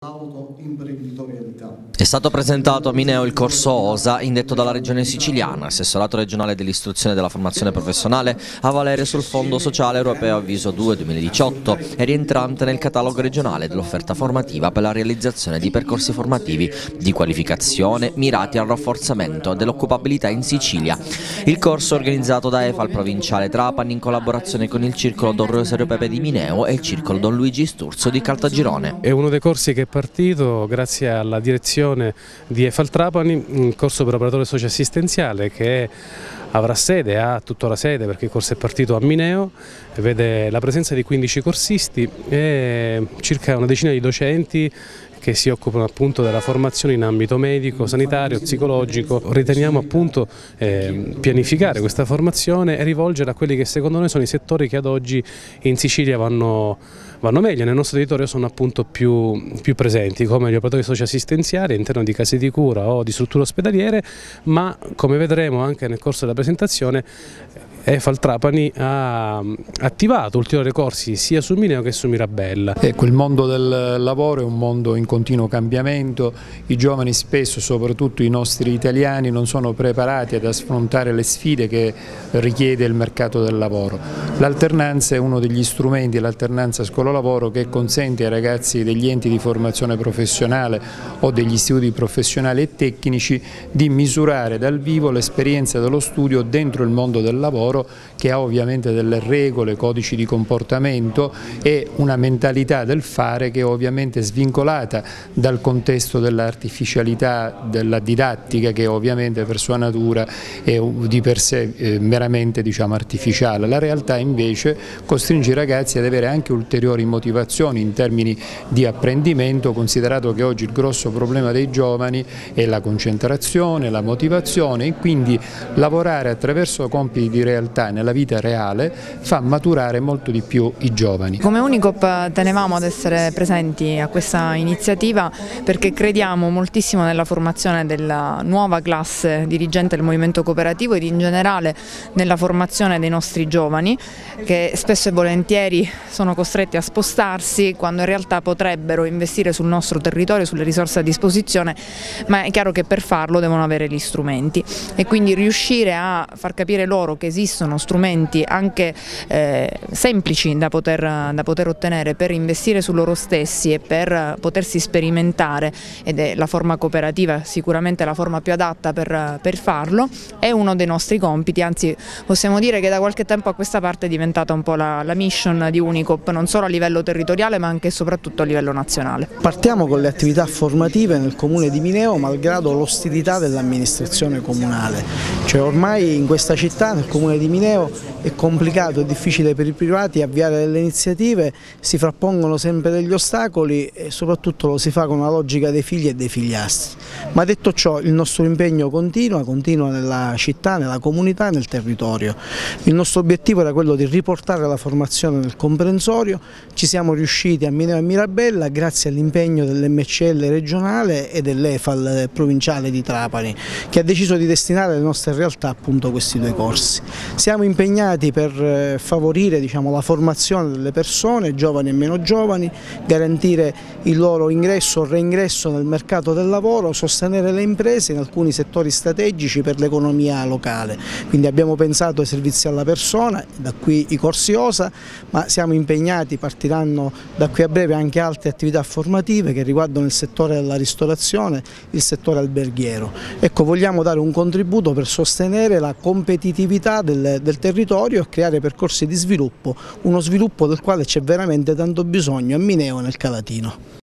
Autoimprenditorialità. È stato presentato a Mineo il corso OSA indetto dalla Regione Siciliana, Assessorato regionale dell'istruzione e della formazione professionale, a valere sul Fondo Sociale Europeo Avviso 2 2018 e rientrante nel catalogo regionale dell'offerta formativa per la realizzazione di percorsi formativi di qualificazione mirati al rafforzamento dell'occupabilità in Sicilia. Il corso organizzato da EFAL Provinciale Trapani in collaborazione con il Circolo Don Rosario Pepe di Mineo e il Circolo Don Luigi Sturzo di Caltagirone. È uno dei corsi che è partito grazie alla direzione di EFAL Trapani, un corso per operatore socioassistenziale che ha tuttora sede perché il corso è partito a Mineo, vede la presenza di 15 corsisti e circa una decina di docenti che si occupano appunto della formazione in ambito medico, sanitario, psicologico. Riteniamo appunto pianificare questa formazione e rivolgerla a quelli che secondo noi sono i settori che ad oggi in Sicilia vanno meglio, nel nostro territorio sono appunto più presenti, come gli operatori socioassistenziali all'interno di case di cura o di strutture ospedaliere, ma come vedremo anche nel corso della presentazione EFAL Trapani ha attivato ulteriori corsi sia su Mineo che su Mirabella. Ecco, il mondo del lavoro è un mondo in continuo cambiamento, i giovani spesso, soprattutto i nostri italiani, non sono preparati ad affrontare le sfide che richiede il mercato del lavoro. L'alternanza è uno degli strumenti, l'alternanza scuola-lavoro, che consente ai ragazzi degli enti di formazione professionale o degli istituti professionali e tecnici di misurare dal vivo l'esperienza dello studio dentro il mondo del lavoro, che ha ovviamente delle regole, codici di comportamento e una mentalità del fare che è ovviamente svincolata dal contesto dell'artificialità, della didattica, che ovviamente per sua natura è di per sé meramente artificiale. La realtà invece costringe i ragazzi ad avere anche ulteriori motivazioni in termini di apprendimento, considerato che oggi il grosso problema dei giovani è la concentrazione, la motivazione, e quindi lavorare attraverso compiti di realtà nella vita reale fa maturare molto di più i giovani. Come Unicop tenevamo ad essere presenti a questa iniziativa perché crediamo moltissimo nella formazione della nuova classe dirigente del movimento cooperativo ed in generale nella formazione dei nostri giovani, che spesso e volentieri sono costretti a spostarsi quando in realtà potrebbero investire sul nostro territorio, sulle risorse a disposizione, ma è chiaro che per farlo devono avere gli strumenti e quindi riuscire a far capire loro che esistono strumenti anche semplici da poter ottenere per investire su loro stessi e per potersi sperimentare, ed è la forma cooperativa sicuramente la forma più adatta per farlo, è uno dei nostri compiti, anzi possiamo dire che da qualche tempo a questa parte è diventata un po' la mission di Unicop, non solo a livello territoriale ma anche e soprattutto a livello nazionale. Partiamo con le attività formative nel comune di Mineo malgrado l'ostilità dell'amministrazione comunale, cioè ormai in questa città, nel comune di Mineo, è complicato e difficile per i privati avviare delle iniziative, si frappongono sempre degli ostacoli e soprattutto lo si fa con una logica dei figli e dei figliastri. Ma detto ciò, il nostro impegno continua nella città, nella comunità e nel territorio. Il nostro obiettivo era quello di riportare la formazione nel comprensorio, ci siamo riusciti a Mineo e Mirabella grazie all'impegno dell'MCL regionale e dell'EFAL provinciale di Trapani, che ha deciso di destinare alle nostre realtà appunto questi due corsi. Siamo impegnati per favorire la formazione delle persone, giovani e meno giovani, garantire il loro ingresso o reingresso nel mercato del lavoro, sostenere le imprese in alcuni settori strategici per l'economia locale. Quindi abbiamo pensato ai servizi alla persona, da qui i corsi OSA, ma siamo impegnati, partiranno da qui a breve anche altre attività formative che riguardano il settore della ristorazione, il settore alberghiero. Ecco, vogliamo dare un contributo per sostenere la competitività del territorio e creare percorsi di sviluppo, uno sviluppo del quale c'è veramente tanto bisogno a Mineo e nel Calatino.